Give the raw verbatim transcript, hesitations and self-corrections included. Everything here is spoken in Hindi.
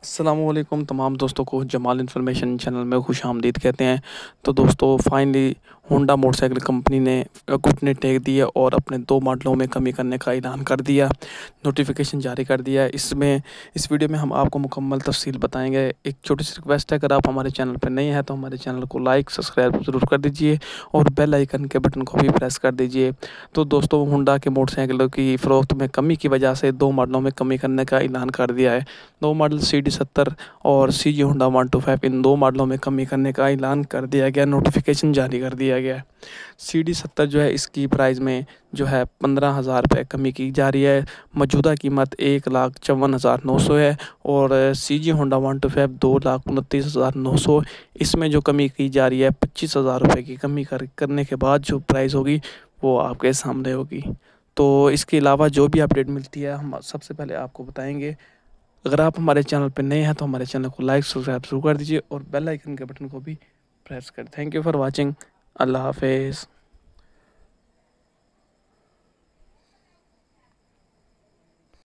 अस्सलामुअलैकुम तमाम दोस्तों को जमाल इन्फॉर्मेशन चैनल में खुशामदीद कहते हैं। तो दोस्तों फाइनली होंडा मोटरसाइकिल कंपनी ने घुटने टेक दिए और अपने दो मॉडलों में कमी करने का ऐलान कर दिया, नोटिफिकेशन जारी कर दिया। इसमें इस वीडियो में हम आपको मुकम्मल तफसील बताएंगे। एक छोटी सी रिक्वेस्ट है, अगर आप हमारे चैनल पर नए हैं तो हमारे चैनल को लाइक सब्सक्राइब ज़रूर कर दीजिए और बेल आइकन के बटन को भी प्रेस कर दीजिए। तो दोस्तों होंडा के मोटरसाइकिलों की फ़रोख्त में कमी की वजह से दो मॉडलों में कमी करने का ऐलान कर दिया है। दो मॉडल सी डी सत्तर और C G Honda one two five, इन दो मॉडलों में कमी करने का ऐलान कर दिया गया, नोटिफिकेशन जारी कर दिया गया है। सी डी सत्तर जो है इसकी प्राइस में जो है पंद्रह हज़ार रुपये कमी की जा रही है। मौजूदा कीमत एक लाख चौवन हज़ार नौ सौ है और C G Honda one two five दो लाख उनतीस हज़ार नौ सौ। इसमें जो कमी की जा रही है पच्चीस हज़ार रुपये की कमी कर करने के बाद जो प्राइस होगी वो आपके सामने होगी। तो इसके अलावा जो भी अपडेट मिलती है हम सबसे पहले आपको बताएंगे। अगर आप हमारे चैनल पर नए हैं तो हमारे चैनल को लाइक सब्सक्राइब जरूर कर दीजिए और बेल आइकन के बटन को भी प्रेस कर। Thank you for watching. अल्लाह हाफिज़।